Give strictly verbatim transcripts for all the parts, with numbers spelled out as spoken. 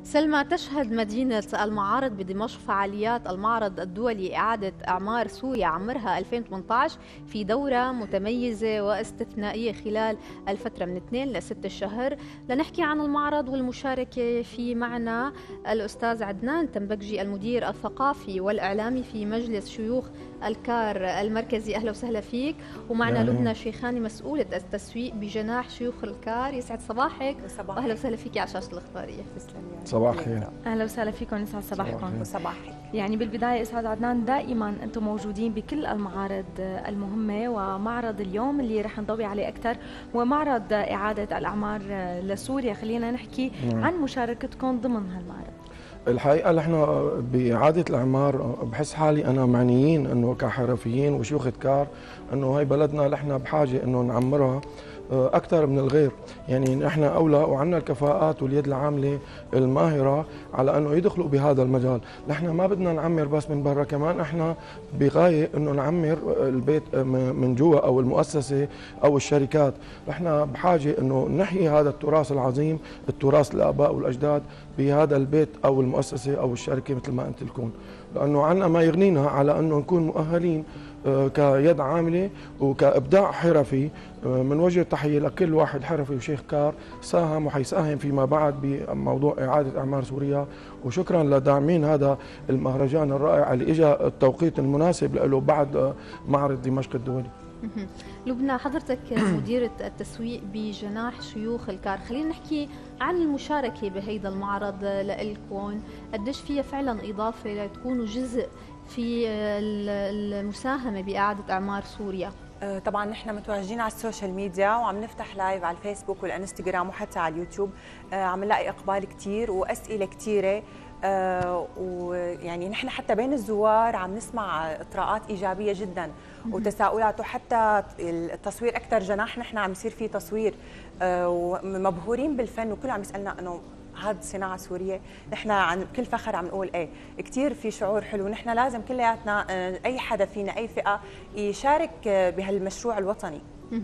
سلمى، تشهد مدينة المعارض بدمشق فعاليات المعرض الدولي إعادة إعمار سوريا عمرها ألفين وثمانية عشر في دورة متميزة واستثنائية خلال الفترة من اثنين لستة شهر. لنحكي عن المعرض والمشاركة في معنا الأستاذ عدنان تنبكجي المدير الثقافي والإعلامي في مجلس شيوخ الكار المركزي. أهلا وسهلا فيك. ومعنا لبنى شيخاني مسؤولة التسويق بجناح شيوخ الكار. يسعد صباحك. صباح أهلا وسهلا فيك على شاشة الإخبارية. صباح الخير. اهلا وسهلا فيكم، يسعد صباحكم. صباح. يعني بالبدايه استاذ عدنان، دائما انتم موجودين بكل المعارض المهمه، ومعرض اليوم اللي رح نضوي عليه اكثر هو معرض اعاده الاعمار لسوريا. خلينا نحكي مم. عن مشاركتكم ضمن هالمعرض. الحقيقه نحن باعاده الاعمار بحس حالي انا معنيين انه كحرفيين وشيوخ كار انه هي بلدنا نحن بحاجه انه نعمرها أكثر من الغير. يعني نحن أولى وعندنا الكفاءات واليد العاملة الماهرة على أنه يدخلوا بهذا المجال. نحن ما بدنا نعمر بس من برا، كمان احنا بغاية أنه نعمر البيت من جوا أو المؤسسة أو الشركات. نحن بحاجة أنه نحيي هذا التراث العظيم، التراث الآباء والأجداد بهذا البيت أو المؤسسة أو الشركة مثل ما أنت تكون، لأنه عنا ما يغنينا على أنه نكون مؤهلين كيد عاملة وكإبداع حرفي. من وجه التحية لكل واحد حرفي وشيخ كار ساهم وحيساهم فيما بعد بموضوع إعادة إعمار سوريا. وشكرا لداعمين هذا المهرجان الرائع اللي إجا التوقيت المناسب له بعد معرض دمشق الدولي. لبنى، حضرتك مديرة التسويق بجناح شيوخ الكار، خلينا نحكي عن المشاركة بهيدا المعرض لإلكم. قديش فيها فعلا إضافة لتكونوا جزء في المساهمة بإعادة إعمار سوريا؟ طبعا نحن متواجدين على السوشيال ميديا وعم نفتح لايف على الفيسبوك والانستغرام وحتى على اليوتيوب. عم نلاقي اقبال كثير واسئله كثيره، ويعني نحن حتى بين الزوار عم نسمع اطراءات ايجابيه جدا وتساؤلات، وحتى التصوير اكثر جناح نحن عم يصير فيه تصوير، ومبهورين بالفن وكل عم يسالنا انه هذه صناعة سورية. نحن عن كل فخر عم نقول ايه كثير في شعور حلو. نحن لازم كلياتنا اي حدا فينا اي فئة يشارك بهالمشروع الوطني.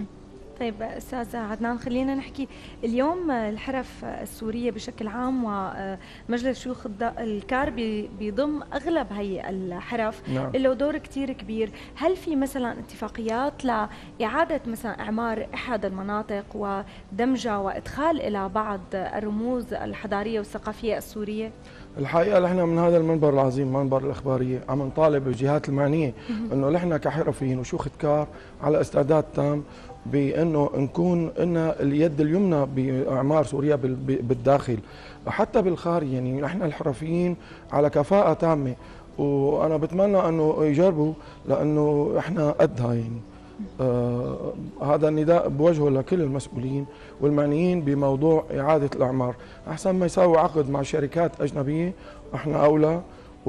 طيب استاذ عدنان، خلينا نحكي اليوم الحرف السوريه بشكل عام ومجلس شيوخ الكار بيضم اغلب هي الحرف. نعم. له دور كثير كبير. هل في مثلا اتفاقيات لاعاده مثلا اعمار احد المناطق ودمجها وادخال الى بعض الرموز الحضاريه والثقافيه السوريه؟ الحقيقه نحن من هذا المنبر العظيم، منبر الاخباريه، عم نطالب الجهات المعنيه انه نحن كحرفيين وشيوخ كار على استعداد تام بانه نكون لنا اليد اليمنى باعمار سوريا بالداخل حتى بالخارج. يعني نحن الحرفيين على كفاءه تامه، وانا بتمنى انه يجربوا لانه احنا قدها. يعني آه هذا النداء بوجهه لكل المسؤولين والمعنيين بموضوع اعاده الاعمار. احسن ما يساووا عقد مع شركات اجنبيه، احنا اولى.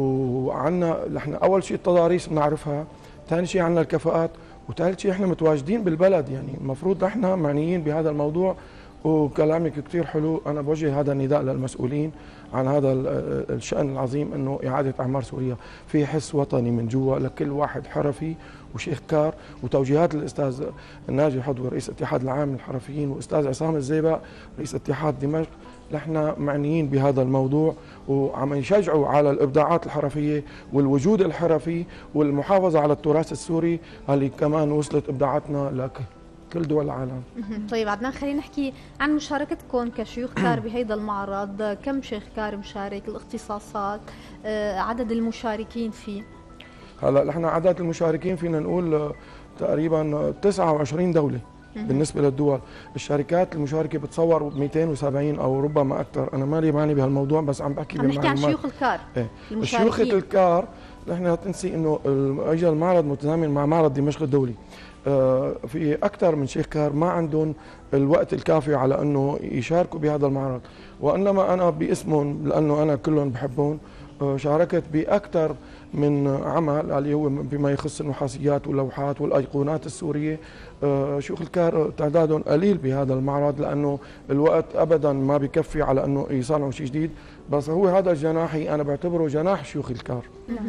وعندنا نحن اول شيء التضاريس بنعرفها، ثاني شيء عندنا الكفاءات، وثالث شيء احنا متواجدين بالبلد. يعني المفروض احنا معنيين بهذا الموضوع. وكلامك كثير حلو، انا بوجه هذا النداء للمسؤولين عن هذا الشأن العظيم انه اعاده اعمار سوريا في حس وطني من جوا لكل واحد حرفي وشيخ كار. وتوجيهات الاستاذ الناجي حضور رئيس الاتحاد العام للحرفيين واستاذ عصام الزيبق رئيس اتحاد دمشق، نحن معنيين بهذا الموضوع وعم يشجعوا على الابداعات الحرفيه والوجود الحرفي والمحافظه على التراث السوري اللي كمان وصلت ابداعاتنا لك كل دول العالم. طيب عدنان، خلينا نحكي عن مشاركتكم كشيوخ كار بهيدا المعرض. كم شيخ كار مشارك؟ الاختصاصات، عدد المشاركين فيه؟ هلا نحن عدد المشاركين فينا نقول تقريبا تسعة وعشرين دولة. بالنسبة للدول، الشركات المشاركة بتصور مئتين وسبعين أو ربما أكثر. أنا مالي معني بهالموضوع بس عم بحكي عم نحكي عن شيوخ الكار. ايه شيوخ الكار. نحن لا تنسي إنه اجى المعرض متزامن مع معرض دمشق الدولي. آه في أكثر من شيخ كار ما عندهم الوقت الكافي على إنه يشاركوا بهذا المعرض، وإنما أنا باسمهم لأنه أنا كلهم بحبهم شاركت بأكثر من عمل اللي هو بما يخص النحاسيات واللوحات والأيقونات السورية. شيوخ الكار تعدادهم قليل بهذا المعرض لأنه الوقت أبدا ما بكفي على أنه يصنعوا شيء جديد. بس هو هذا جناحي أنا بعتبره جناح شيوخ الكار،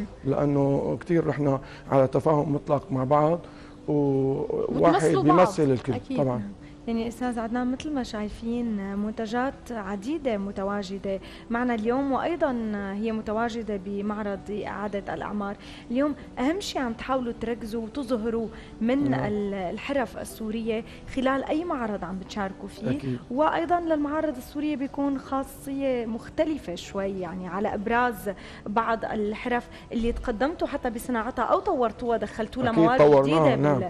لأنه كثير رحنا على تفاهم مطلق مع بعض وواحد بيمثل الكل. أكيد. طبعا يعني استاذ عدنان مثل ما شايفين منتجات عديده متواجده معنا اليوم، وايضا هي متواجده بمعرض اعاده الاعمار. اليوم اهم شيء عم تحاولوا تركزوا وتظهروا من نعم. الحرف السوريه خلال اي معرض عم بتشاركوا فيه. أكيد. وايضا للمعارض السوريه بيكون خاصيه مختلفه شوي، يعني على ابراز بعض الحرف اللي تقدمتوا حتى بصناعتها او طورتوها دخلتوا لها مواد جديده نعم.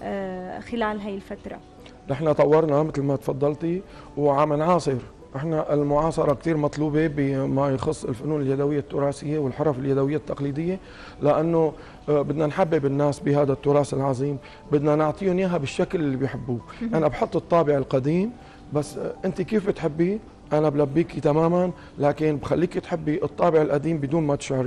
آه خلال هي الفتره. نحن طورنا مثل ما تفضلتي وعم نعاصر. احنا المعاصره كثير مطلوبه بما يخص الفنون اليدويه التراثيه والحرف اليدويه التقليديه، لانه بدنا نحبب الناس بهذا التراث العظيم، بدنا نعطيهم اياها بالشكل اللي بيحبوه. انا بحط الطابع القديم بس انت كيف بتحبيه انا بلبيكي تماما، لكن بخليكي تحبي الطابع القديم بدون ما تشعري.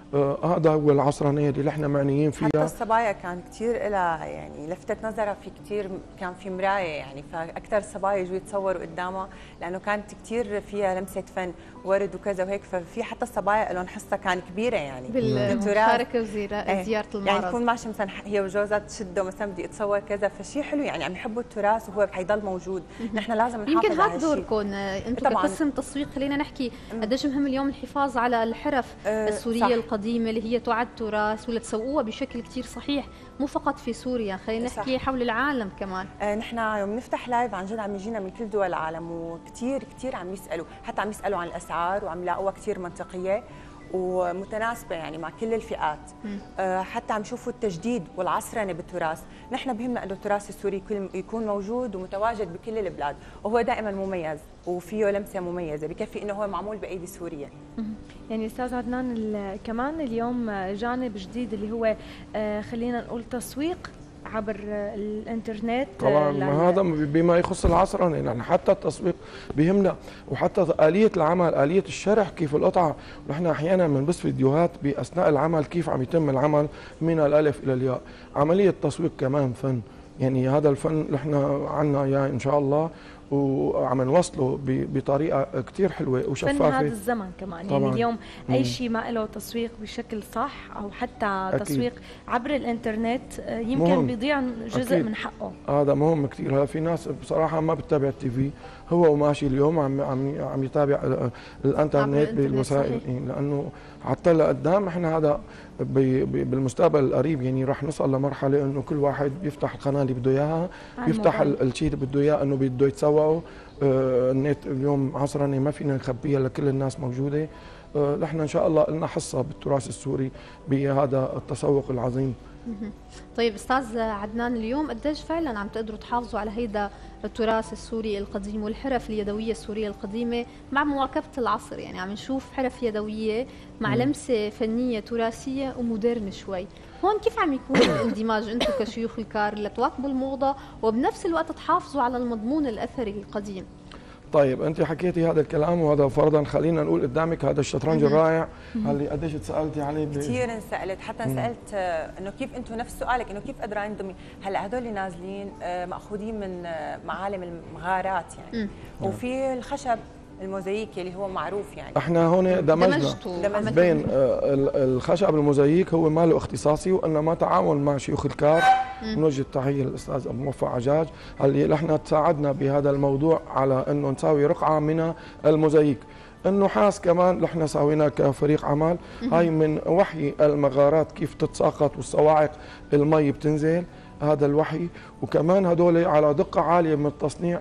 آه هذا هو العصرانيه اللي احنا معنيين فيها. حتى الصبايا كان كثير لها يعني لفتت نظرها في كثير، كان في مرايه يعني، فاكثر الصبايا يجوا يتصوروا قدامها لانه كانت كثير فيها لمسه فن ورد وكذا وهيك، ففي حتى الصبايا لهم حصه كان كبيره يعني بالمشاركه وزياره المعرض. يعني يكون ماشي مثلا هي وجوزها تشده مثلا بدي اتصور كذا، فشيء حلو يعني عم يحبوا التراث وهو حيضل موجود. نحن لازم نحافظ يمكن هذا دوركم انتم كقسم تسويق. خلينا نحكي قديش مهم اليوم الحفاظ على الحرف أه السوريه القديمه اللي هي تعد تراث ولا تسوقوها بشكل كثير صحيح، مو فقط في سوريا، خلينا نحكي حول العالم كمان. آه نحن يوم نفتح لايف عن جد عم يجينا من كل دول العالم وكثير كثير عم يسالوا، حتى عم يسالوا عن الاسعار وعم يلاقوها كثير منطقيه ومتناسبه يعني مع كل الفئات. آه حتى عم يشوفوا التجديد والعصرنه بالتراث. نحن بهمنا انه التراث السوري يكون موجود ومتواجد بكل البلاد، وهو دائما مميز وفيه لمسه مميزه، بكفي انه هو معمول بايدي سوريه. يعني استاذ عدنان كمان اليوم جانب جديد اللي هو آه خلينا نقول تسويق عبر الانترنت. طبعا ما هذا بما يخص العصرنه يعني حتى التسويق بيهمنا، وحتى آلية العمل، آلية الشرح، كيف القطعه. نحن احيانا بنبث فيديوهات باثناء العمل كيف عم يتم العمل من الالف الى الياء. عمليه التسويق كمان فن، يعني هذا الفن نحن عنا اياه ان شاء الله وعم نوصله بطريقه كثير حلوه وشفافه. فن هذا الزمن كمان طبعاً. يعني اليوم اي شيء ما له تسويق بشكل صح او حتى أكيد. تسويق عبر الانترنت يمكن مهم. بيضيع جزء أكيد. من حقه. هذا مهم كثير. في ناس بصراحه ما بتتابع التي في، هو وماشي اليوم عم عم عم يتابع الانترنت بالوسائل، لانه حتى لقدام احنا هذا بالمستقبل القريب يعني راح نوصل لمرحله انه كل واحد بيفتح القناه اللي بده اياها، بيفتح الشيء اللي بده اياه انه بده يتسوقه. آه النت اليوم عصرنه ما فينا نخبيها لكل الناس موجوده. آه نحن ان شاء الله لنا حصه بالتراث السوري بهذا التسوق العظيم. طيب استاذ عدنان، اليوم قديش فعلا عم تقدروا تحافظوا على هيدا التراث السوري القديم والحرف اليدويه السوريه القديمه مع مواكبه العصر؟ يعني عم نشوف حرف يدويه مع م. لمسه فنيه تراثيه ومودرن شوي، هون كيف عم يكون الاندماج انتم كشيوخ الكار لتواكبوا الموضه وبنفس الوقت تحافظوا على المضمون الاثري القديم؟ طيب انت حكيتي هذا الكلام وهذا فرضا خلينا نقول قدامك هذا الشطرنج الرائع اللي قديش تسالتي عليه. كثير انسالت، حتى انسالت انه كيف انتم نفس سؤالك انه كيف قدرانين تضمي. هلا هدول نازلين ماخوذين من معالم المغارات يعني، وفي الخشب الموزاييك اللي هو معروف يعني. احنا هون دمجنا بين الخشب الموزاييك، هو ماله اختصاصي وانما تعاون مع شيوخ الكار. نوجه التحيه للاستاذ ابو موفق عجاج اللي نحن تساعدنا بهذا الموضوع على انه نساوي رقعه من الموزاييك. النحاس كمان نحن سوينا كفريق عمل، هاي من وحي المغارات كيف تتساقط والصواعق المي بتنزل، هذا الوحي. وكمان هدول على دقه عاليه من التصنيع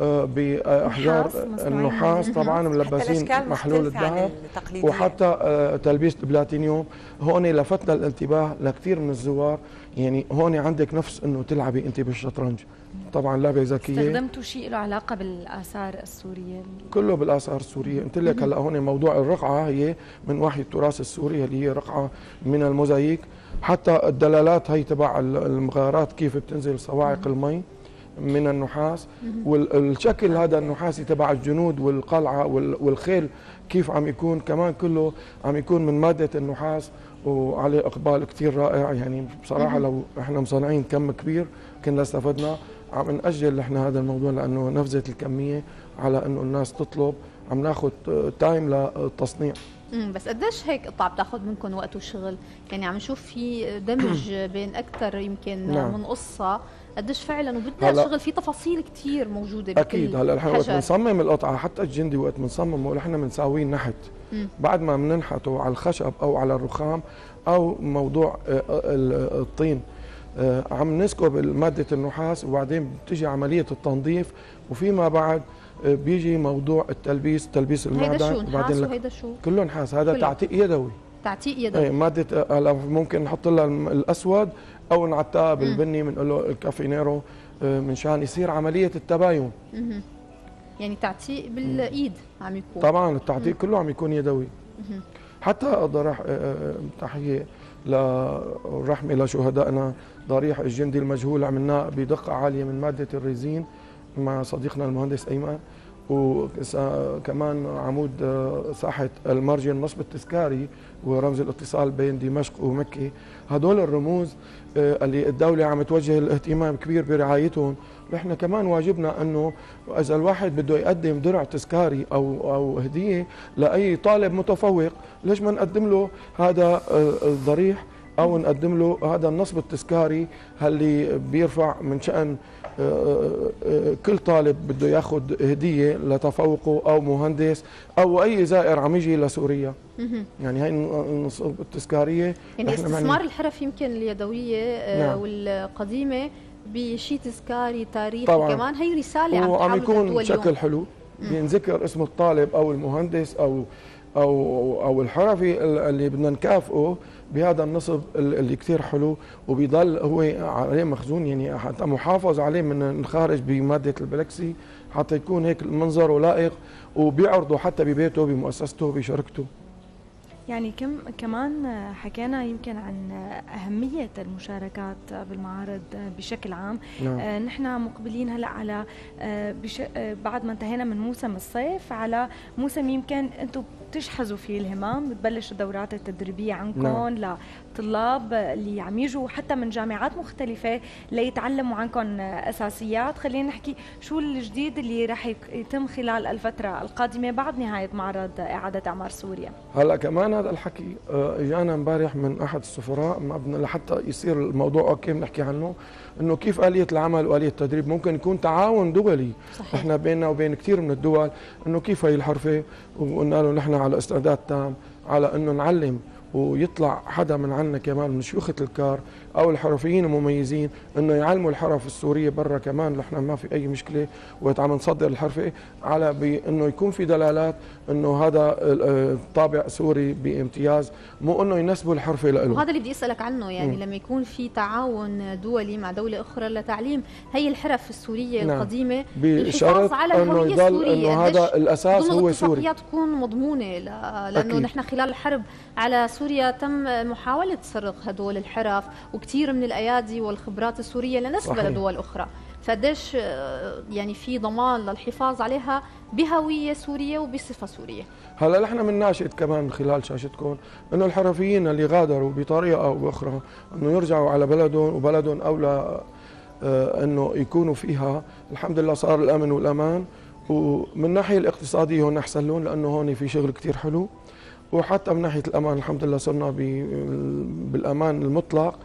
باحجار النحاس طبعا ملبسين محلول الذهب وحتى تلبيس البلاتينيوم. هون لفتنا الانتباه لكثير من الزوار، يعني هون عندك نفس انه تلعبي انت بالشطرنج. طبعا لعبه ذكيه. استخدمتوا شيء له علاقه بالاثار السوريه؟ كله بالاثار السوريه. قلت لك هلا هون موضوع الرقعه هي من وحي التراث السوري اللي هي رقعه من الموزاييك. حتى الدلالات هي تبع المغارات كيف بتنزل صواعق المي من النحاس، والشكل هذا النحاسي تبع الجنود والقلعه والخيل كيف عم يكون كمان كله عم يكون من ماده النحاس وعليه اقبال كثير رائع. يعني بصراحه لو احنا مصنعين كم كبير كنا استفدنا. عم نأجل احنا هذا الموضوع لانه نفذت الكميه على انه الناس تطلب عم ناخذ تايم للتصنيع. امم بس قديش هيك قطعه بتاخذ منكم وقت وشغل؟ يعني عم نشوف في دمج بين اكثر يمكن نعم. من قصه، قديش فعلا وبدها شغل في تفاصيل كثير موجوده بكل اكيد. هلا نحن وقت بنصمم القطعه حتى الجندي وقت بنصممه نحن بنساويه نحت مم. بعد ما بننحته على الخشب او على الرخام او موضوع الطين عم نسكب ماده النحاس وبعدين بتجي عمليه التنظيف وفيما بعد بيجي موضوع التلبيس، تلبيس المعدن. هيدا شو نحاس وهيدا شو؟ كله نحاس. هذا تعتيق يدوي. تعتيق يدوي. ماده ممكن نحط لها الاسود او نعتقها بالبني بنقول له الكافينيرو منشان يصير عمليه التباين. مم. يعني تعتيق بالايد عم يكون. طبعا التعتيق كله عم يكون يدوي. مم. حتى ضرح تحيه للرحمه لشهدائنا ضريح الجندي المجهول عملناه بدقه عاليه من ماده الريزين مع صديقنا المهندس ايمن، وكمان عمود ساحه المرجي النصب التذكاري ورمز الاتصال بين دمشق ومكه. هدول الرموز اللي الدوله عم توجه الاهتمام كبير برعايتهم، نحن كمان واجبنا انه اذا الواحد بده يقدم درع تذكاري او او هديه لاي طالب متفوق، ليش ما نقدم له هذا الضريح او نقدم له هذا النصب التذكاري اللي بيرفع من شأن كل طالب بده ياخذ هديه لتفوقه او مهندس او اي زائر عم يجي لسوريا. يعني هاي النصب التذكاريه يعني استثمار الحرف يمكن اليدويه نعم. والقديمه بشيء تذكاري تاريخي طبعاً. كمان هي رساله عم وعم يكون بشكل حلو ينذكر اسم الطالب او المهندس او او او الحرفي اللي بدنا نكافئه بهذا النصب اللي كثير حلو وبيضل هو عليه مخزون، يعني حتى محافظ عليه من الخارج بماده البلكسي حتى يكون هيك منظره لائق وبيعرضه حتى ببيته بمؤسسته بشركته. يعني كم كمان حكينا يمكن عن أهمية المشاركات بالمعارض بشكل عام. نعم. آه نحن مقبلين هلا على آه بش آه بعد ما انتهينا من موسم الصيف على موسم يمكن انتم بتجهزوا فيه الهمام، بتبلش الدورات التدريبية عندكم. نعم. لطلاب اللي عم يجوا حتى من جامعات مختلفة ليتعلموا عنكم أساسيات. خلينا نحكي شو الجديد اللي راح يتم خلال الفترة القادمة بعد نهاية معرض إعادة إعمار سوريا. هلا كمان هذا الحكي اجانا امبارح من احد السفراء ما بدنا لحتى يصير الموضوع اوكي بنحكي عنه، انه كيف آلية العمل وآلية التدريب ممكن يكون تعاون دولي. صحيح. احنا بيننا وبين كثير من الدول، انه كيف هي الحرفة، وقلنا له نحن على استعداد تام على انه نعلم ويطلع حدا من عنا كمان من شيوخة الكار او الحرفيين المميزين انه يعلموا الحرف السوريه برا كمان. نحن ما في اي مشكله وقت عم نصدر الحرفه على بانه يكون في دلالات انه هذا طابع سوري بامتياز، مو انه ينسبوا الحرفه له. وهذا اللي بدي اسالك عنه، يعني م. لما يكون في تعاون دولي مع دوله اخرى لتعليم هي الحرف السوريه نعم. القديمه الحفاظ على الهويه السوريه، انه هذا الاساس هو سوري تكون مضمونه ل... لانه نحن خلال الحرب على سوريا تم محاوله سرق هدول الحرف وكثير من الايادي والخبرات السوريه لنسبها لدول اخرى، فقديش يعني في ضمان للحفاظ عليها بهويه سوريه وبصفه سوريه. هلا نحن بنناشد كمان من خلال شاشتكم انه الحرفيين اللي غادروا بطريقه او باخرى انه يرجعوا على بلدهم، وبلدهم اولى انه يكونوا فيها. الحمد لله صار الامن والامان، ومن الناحيه الاقتصاديه هون احسن لهم لانه هون في شغل كثير حلو، وحتى من ناحيه الامان الحمد لله صرنا بالامان المطلق.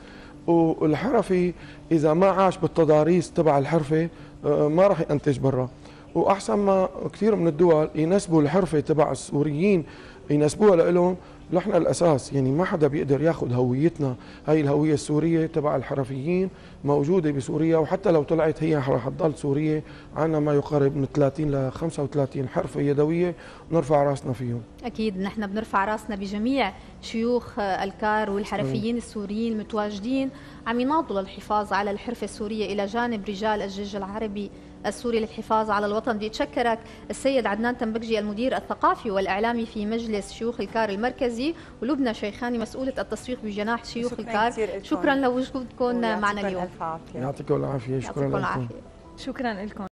والحرفي اذا ما عاش بالتضاريس تبع الحرفه ما راح ينتج برا، واحسن ما كثير من الدول ينسبوا الحرفه تبع السوريين ينسبوها لهم. نحن الاساس، يعني ما حدا بيقدر ياخذ هويتنا، هاي الهويه السوريه تبع الحرفيين موجوده بسوريا، وحتى لو طلعت هي رح تضل سوريه. عندنا ما يقارب من ثلاثين ل خمسة وثلاثين حرفه يدويه نرفع راسنا فيهم. اكيد نحن بنرفع راسنا بجميع شيوخ الكار والحرفيين السوريين المتواجدين عم يناضلوا للحفاظ على الحرفه السوريه الى جانب رجال الجيش العربي السوري للحفاظ على الوطن. بدي اتشكرك السيد عدنان تنبكجي المدير الثقافي والاعلامي في مجلس شيوخ الكار المركزي، ولبنى شيخاني مسؤوله التسويق بجناح شيوخ الكار. شكرا لوجودكم معنا اليوم. يعطيكم العافيه. شكرا لكم. شكرا لكم.